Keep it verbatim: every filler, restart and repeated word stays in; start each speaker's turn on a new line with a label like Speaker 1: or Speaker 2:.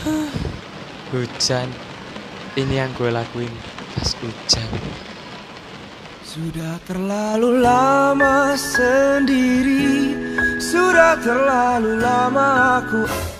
Speaker 1: Hujan, ini yang gue lakuin pas hujan.
Speaker 2: Sudah terlalu lama sendiri, sudah terlalu lama aku